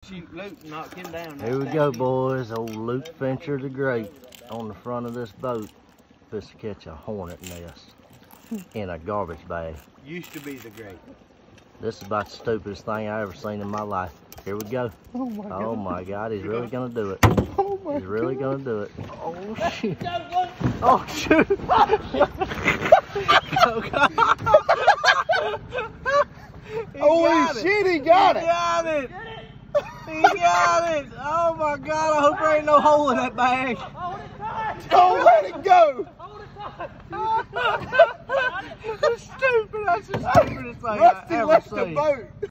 shoot Luke, knock him down. Here we go, boys. Old Luke Fincher the Great on the front of this boat. Supposed to catch a hornet nest in a garbage bag. Used to be the great. This is about the stupidest thing I ever seen in my life. Here we go. Oh my God, he's really gonna do it. He's really gonna do it. Oh shoot. Oh shoot. Holy shit, he got it. He got it. He got it. Oh my God, I hope there ain't no hole in that bag. Don't let it go. That's stupid. That's the stupidest thing Rusty I ever left seen. the boat.